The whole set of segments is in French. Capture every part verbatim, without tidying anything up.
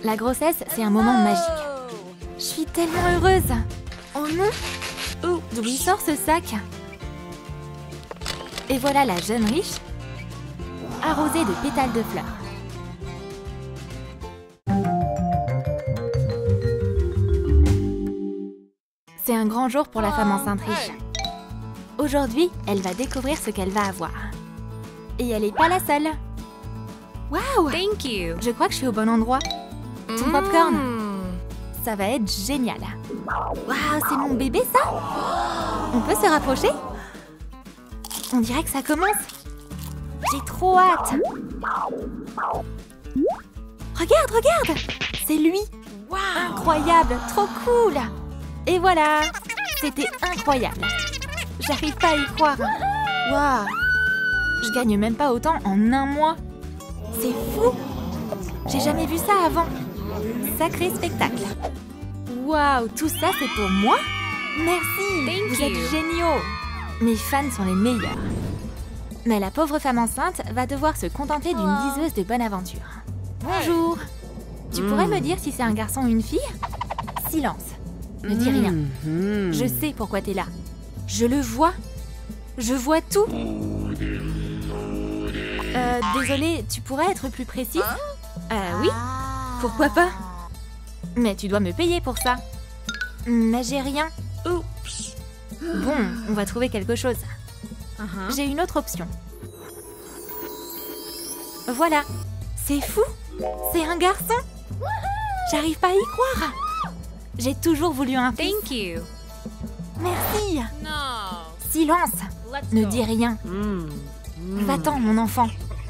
La grossesse, c'est un moment magique. Je suis tellement heureuse. Oh non! Oh, d'où il sort ce sac? Et voilà la jeune riche, arrosée de pétales de fleurs. C'est un grand jour pour la femme enceinte riche. Aujourd'hui, elle va découvrir ce qu'elle va avoir. Et elle n'est pas la seule. Waouh! Thank you. Je crois que je suis au bon endroit. Ton popcorn. Ça va être génial. Waouh, c'est mon bébé ça? On peut se rapprocher? On dirait que ça commence. J'ai trop hâte. Regarde, regarde! C'est lui. Wow. Incroyable, trop cool. Et voilà, c'était incroyable. J'arrive pas à y croire. Waouh! Je gagne même pas autant en un mois. C'est fou! J'ai jamais vu ça avant. Sacré spectacle. Waouh, tout ça c'est pour moi? Merci! Thank Vous you. êtes géniaux! Mes fans sont les meilleurs. Mais la pauvre femme enceinte va devoir se contenter d'une diseuse de bonne aventure. Bonjour! Tu pourrais me dire si c'est un garçon ou une fille? Silence. Ne dis rien. Je sais pourquoi t'es là. Je le vois. Je vois tout. Euh, désolée, tu pourrais être plus précise? Euh, oui. Pourquoi pas? Mais tu dois me payer pour ça. Mais j'ai rien. Oups. Bon, on va trouver quelque chose. Uh-huh. J'ai une autre option. Voilà. C'est fou. C'est un garçon. J'arrive pas à y croire. J'ai toujours voulu un fils. Thank you. Merci. No. Silence. Let's Ne go. dis rien. Va-t'en, mon enfant.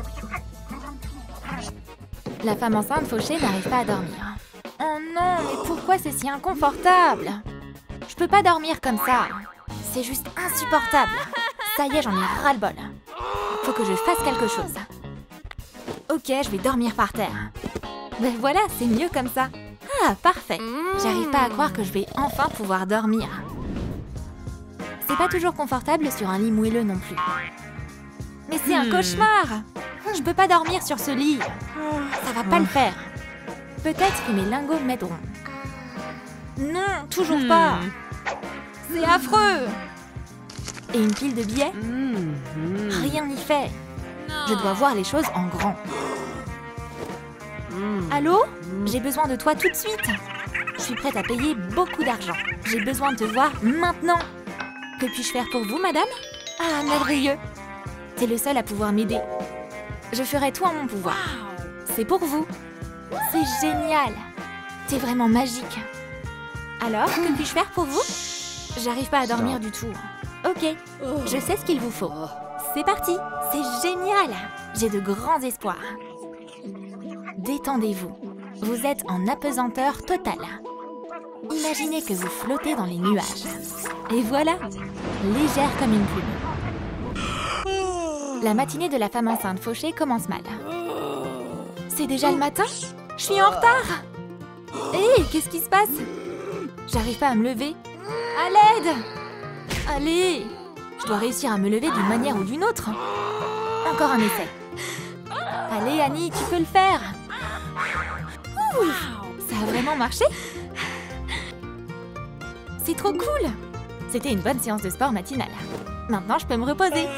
La femme enceinte fauchée n'arrive pas à dormir. Oh non, mais pourquoi c'est si inconfortable? Je peux pas dormir comme ça. C'est juste insupportable. Ça y est, j'en ai ras-le-bol. Faut que je fasse quelque chose. Ok, je vais dormir par terre. Ben voilà, c'est mieux comme ça. Ah, parfait. J'arrive pas à croire que je vais enfin pouvoir dormir. C'est pas toujours confortable sur un lit moelleux non plus. Mais c'est un cauchemar! Je peux pas dormir sur ce lit. Ça va pas le faire. Peut-être que mes lingots m'aideront. Non, toujours pas. C'est affreux. Et une pile de billets? Rien n'y fait. Je dois voir les choses en grand. Allô? J'ai besoin de toi tout de suite. Je suis prête à payer beaucoup d'argent. J'ai besoin de te voir maintenant. Que puis-je faire pour vous, madame? Ah, merveilleux. T'es le seul à pouvoir m'aider. Je ferai tout en mon pouvoir. C'est pour vous. C'est génial. T'es vraiment magique. Alors, que puis-je faire pour vous? J'arrive pas à dormir du tout. Ok, je sais ce qu'il vous faut. C'est parti. C'est génial. J'ai de grands espoirs. Détendez-vous. Vous êtes en apesanteur totale. Imaginez que vous flottez dans les nuages. Et voilà, légère comme une plume. La matinée de la femme enceinte fauchée commence mal. C'est déjà le matin? Je suis en retard! Hé, qu'est-ce qui se passe? J'arrive pas à me lever. À l'aide! Allez! Je dois réussir à me lever d'une manière ou d'une autre. Encore un essai. Allez, Annie, tu peux le faire! Ouh, ça a vraiment marché? C'est trop cool! C'était une bonne séance de sport matinale. Maintenant, je peux me reposer.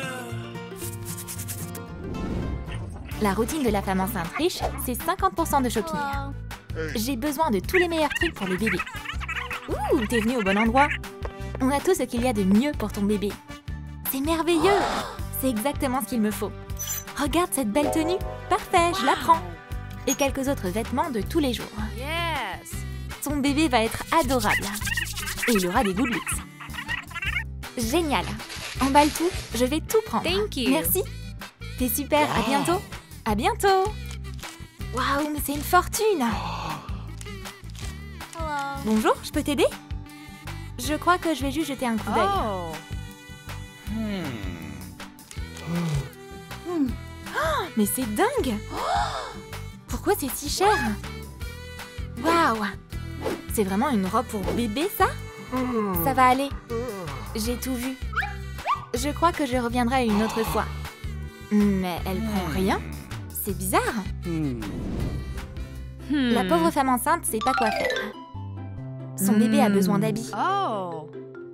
La routine de la femme enceinte riche, c'est cinquante pour cent de shopping. J'ai besoin de tous les meilleurs trucs pour le bébé. Ouh, t'es venu au bon endroit. On a tout ce qu'il y a de mieux pour ton bébé. C'est merveilleux! C'est exactement ce qu'il me faut. Regarde cette belle tenue. Parfait, je la prends. Et quelques autres vêtements de tous les jours. Yes. Ton bébé va être adorable. Et il aura des good looks. Génial. Emballe tout, je vais tout prendre. Thank you. Merci. T'es super, à bientôt. À bientôt. Waouh, mais c'est une fortune. Bonjour, je peux t'aider? Je crois que je vais juste jeter un coup d'œil. Oh. Oh, mais c'est dingue. Pourquoi c'est si cher? Waouh. C'est vraiment une robe pour bébé, ça? Ça va aller. J'ai tout vu. Je crois que je reviendrai une autre fois. Mais elle prend rien? C'est bizarre. La pauvre femme enceinte sait pas quoi faire. Son bébé a besoin d'habits. Oh.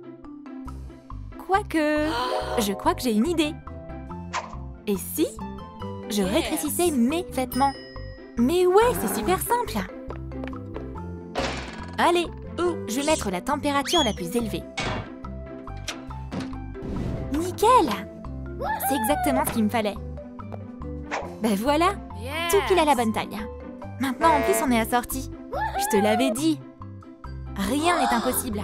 Quoique, je crois que j'ai une idée. Et si je rétrécissais mes vêtements? Mais ouais, c'est super simple. Allez, je vais mettre la température la plus élevée. Nickel! C'est exactement ce qu'il me fallait. Ben voilà, tout pile à la bonne taille. Maintenant, en plus, on est assortis. Je te l'avais dit. Rien n'est impossible.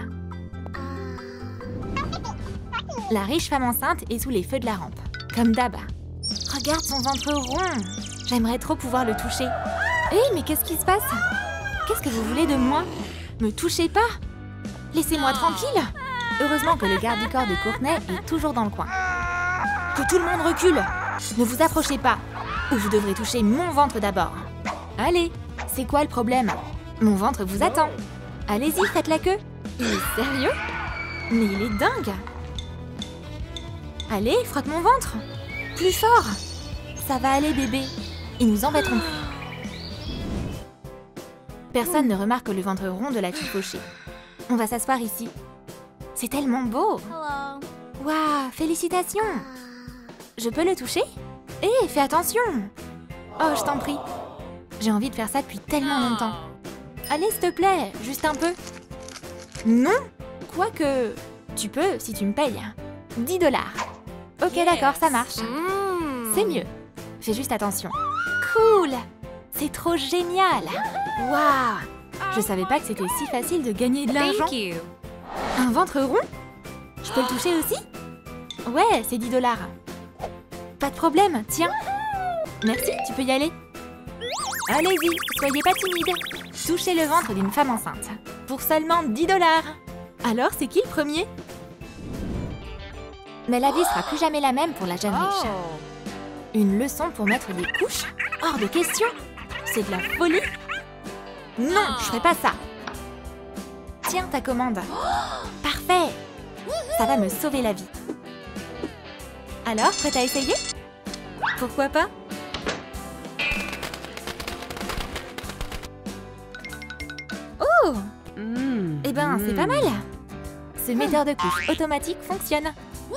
La riche femme enceinte est sous les feux de la rampe, comme d'hab. Regarde son ventre rond. J'aimerais trop pouvoir le toucher. Hé, mais qu'est-ce qui se passe? Qu'est-ce que vous voulez de moi? Me touchez pas! Laissez-moi tranquille! Heureusement que le garde du corps de Courtney est toujours dans le coin. Que tout le monde recule! Ne vous approchez pas, ou vous devrez toucher mon ventre d'abord. Allez, c'est quoi le problème? Mon ventre vous attend. Allez-y, faites la queue. Il est sérieux? Mais il est dingue! Allez, frotte mon ventre! Plus fort! Ça va aller, bébé. Ils nous embêteront plus. Personne ne remarque le ventre rond de la fille fauchée. On va s'asseoir ici. C'est tellement beau! Waouh, félicitations! Je peux le toucher? Hé, fais attention! Oh, je t'en prie. J'ai envie de faire ça depuis tellement longtemps. Allez, s'il te plaît, juste un peu. Non? Quoique, tu peux si tu me payes. dix dollars. Ok, d'accord, ça marche. C'est mieux. Fais juste attention. Cool! C'est trop génial! Waouh! Je savais pas que c'était si facile de gagner de l'argent. Thank you. Un ventre rond? Je peux le toucher aussi? Ouais, c'est dix dollars. Pas de problème, tiens. Merci, tu peux y aller. Allez-y, soyez pas timide. Touchez le ventre d'une femme enceinte. Pour seulement dix dollars. Alors, c'est qui le premier? Mais la vie sera plus jamais la même pour la jeune riche. Oh. Une leçon pour mettre des couches? Hors de question! C'est de la folie! Non, je ferai pas ça! Tiens ta commande! Parfait! Ça va me sauver la vie! Alors, prête à essayer? Pourquoi pas? Oh! Mm. Eh ben, c'est pas mal! Ce metteur de couches automatique fonctionne!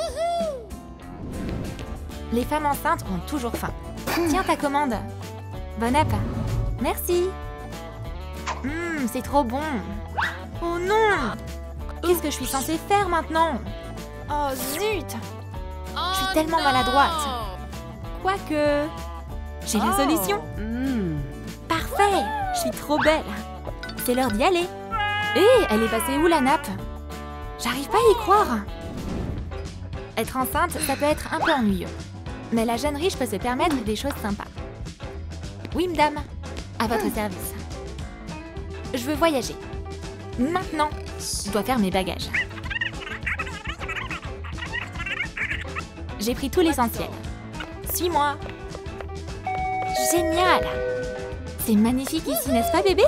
Les femmes enceintes ont toujours faim. Tiens ta commande. Bon app. Merci. Hum, c'est trop bon. Oh non! Qu'est-ce que je suis censée faire maintenant? Oh zut! Je suis tellement maladroite. Quoique... J'ai la solution. Mm. Parfait! Je suis trop belle. C'est l'heure d'y aller. Hé, elle est passée où la nappe? J'arrive pas à y croire. Être enceinte, ça peut être un peu ennuyeux. Mais la jeune riche peut se permettre des choses sympas. Oui, madame. À votre service. Je veux voyager. Maintenant, je dois faire mes bagages. J'ai pris tout l'essentiel. Suis-moi. Génial! C'est magnifique ici, n'est-ce pas, bébé?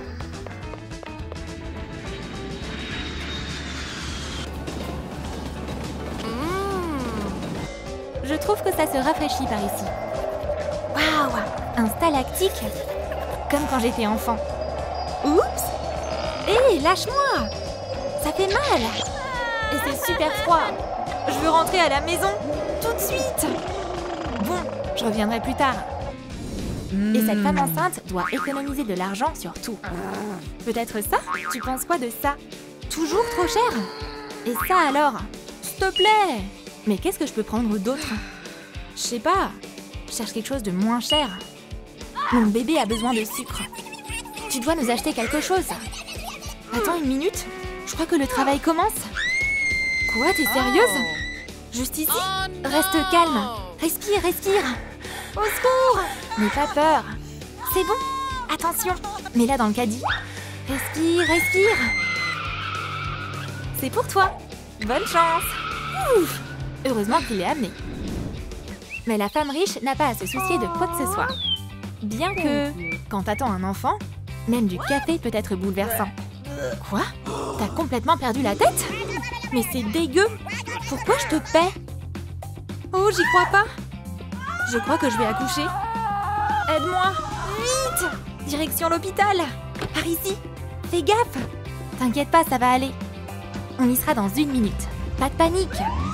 Je trouve que ça se rafraîchit par ici. Waouh! Un stalactique! Comme quand j'étais enfant. Oups! Hé, lâche-moi! Ça fait mal! Et c'est super froid! Je veux rentrer à la maison tout de suite! Bon, je reviendrai plus tard. Et cette femme enceinte doit économiser de l'argent sur tout. Peut-être ça? Tu penses quoi de ça? Toujours trop cher? Et ça alors? S'il te plaît! Mais qu'est-ce que je peux prendre d'autre? Je sais pas. Je cherche quelque chose de moins cher. Mon bébé a besoin de sucre. Tu dois nous acheter quelque chose. Attends une minute. Je crois que le travail commence. Quoi? T'es sérieuse? Juste ici? Reste calme. Respire, respire. Au secours! N'aie pas peur. C'est bon. Attention. Mets-la dans le caddie. Respire, respire. C'est pour toi. Bonne chance. Ouf! Heureusement qu'il l'ait amené. Mais la femme riche n'a pas à se soucier de quoi que ce soit. Bien que, quand t'attends un enfant, même du café peut être bouleversant. Quoi? T'as complètement perdu la tête? Mais c'est dégueu! Pourquoi je te paie? Oh, j'y crois pas! Je crois que je vais accoucher. Aide-moi! Vite! Direction l'hôpital. Par ici. Fais gaffe. T'inquiète pas, ça va aller. On y sera dans une minute. Pas de panique.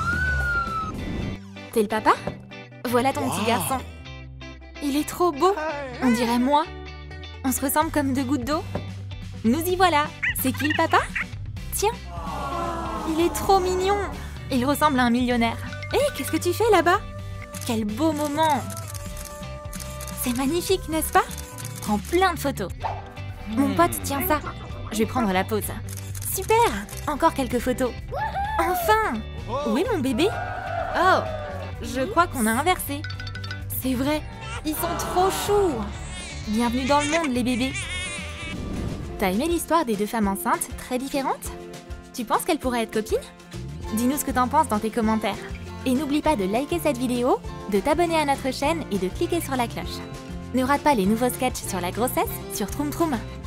T'es le papa? Voilà ton petit garçon. Il est trop beau. On dirait moi. On se ressemble comme deux gouttes d'eau. Nous y voilà. C'est qui le papa? Tiens. Il est trop mignon. Il ressemble à un millionnaire. Hé, qu'est-ce que tu fais là-bas? Quel beau moment. C'est magnifique, n'est-ce pas? Prends plein de photos. Mon pote, tiens ça. Je vais prendre la pause. Super. Encore quelques photos. Enfin. Où est mon bébé? Oh, je crois qu'on a inversé. C'est vrai, ils sont trop choux. Bienvenue dans le monde, les bébés. T'as aimé l'histoire des deux femmes enceintes très différentes? Tu penses qu'elles pourraient être copines? Dis-nous ce que t'en penses dans tes commentaires. Et n'oublie pas de liker cette vidéo, de t'abonner à notre chaîne et de cliquer sur la cloche. Ne rate pas les nouveaux sketchs sur la grossesse sur Troum Troum.